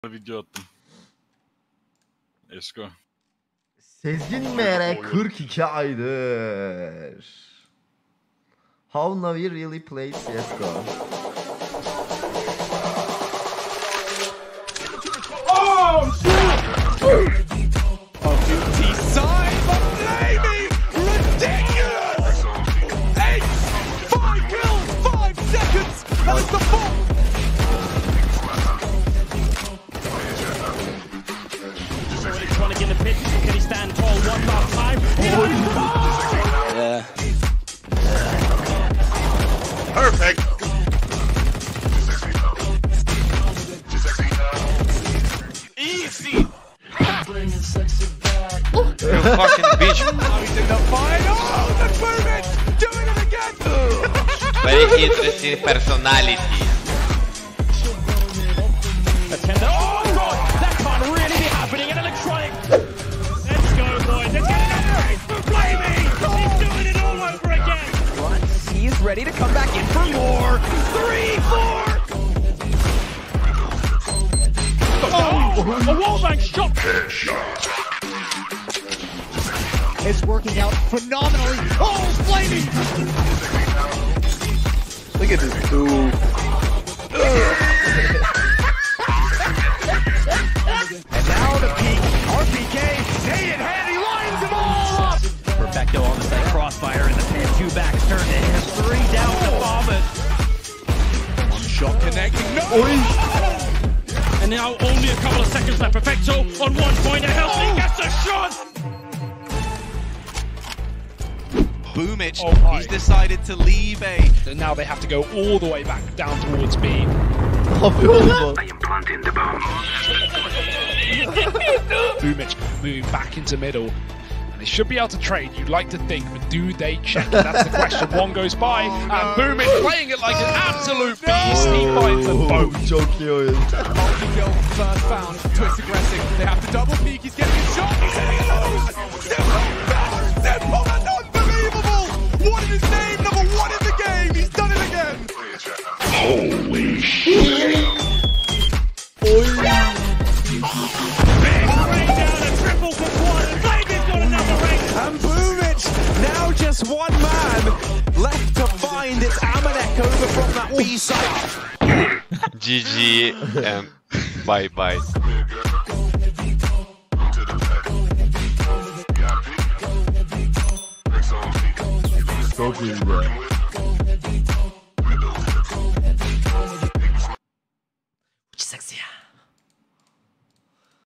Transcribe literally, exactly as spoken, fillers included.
video attım. Esko. Sezgin M R kırk iki aydır. How NaVi really plays C S G O. Oh shit! Side but blaming ridiculous! Eight, five kills, five seconds, and it's the fourth. Trying to get the pitch. Can he stand tall one last time? Yeah. Perfect. Easy. You fucking bitch. Now he's in the final. Oh, the movement! Doing it again! Very interesting personality. Attender. Oh god, that can't really be happening in electronic. Let's go, boys. Let's get another race for Blamey. He's doing it all over again. Once he's ready to come back in for more. Three, four. Oh, a wallbang shot. It's working out phenomenally. Oh, Blamey! Look at this dude. And now the peak. R P K, stay in hand, he lines them all up! Perfecto on the side crossfire in the pin. Two backs turn to him. Three down to Vomit. One shot connecting. No! And now only a couple of seconds left. Perfecto on one point. And Helsing gets a shot. Boomich, Oh, hi. he's decided to leave A. And now they have to go all the way back down towards B. Ne yapıyor oğlum? Boomich moving back into middle. And they should be able to trade, you'd like to think, but do they check? That's the question. One goes by, and Boomich playing it like an absolute beast. He finds them both. Çok iyi oyun. Multi-kill, first found, twist aggressive. They have to double peek, he's getting a shot, he's hitting a loose! Simple, simple, that's unbelievable! What is his name? Number one in the game, he's done it again! Holy shit. And Boomich, now just one man left to find this Amanek over from that B side. G G and bye bye. Çok iyiydi.